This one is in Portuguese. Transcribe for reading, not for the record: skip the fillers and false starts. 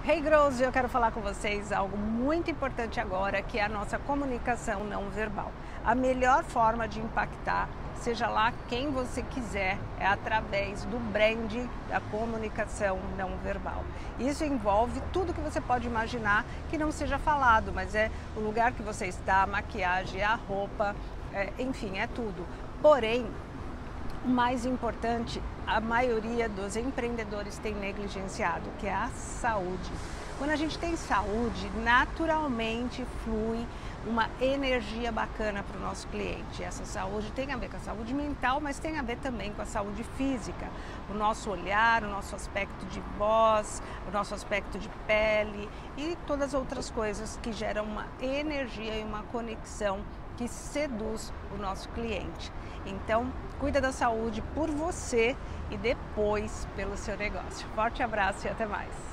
Hey Girls, eu quero falar com vocês algo muito importante agora, que é a nossa comunicação não verbal. A melhor forma de impactar, seja lá quem você quiser, é através do brand da comunicação não verbal. Isso envolve tudo que você pode imaginar que não seja falado, mas é o lugar que você está, a maquiagem, a roupa, enfim, é tudo. Porém, o mais importante, a maioria dos empreendedores tem negligenciado, que é a saúde. Quando a gente tem saúde, naturalmente flui uma energia bacana para o nosso cliente. Essa saúde tem a ver com a saúde mental, mas tem a ver também com a saúde física. O nosso olhar, o nosso aspecto de voz, o nosso aspecto de pele e todas as outras coisas que geram uma energia e uma conexão que seduz o nosso cliente. Então, cuida da saúde por você e depois pelo seu negócio. Forte abraço e até mais!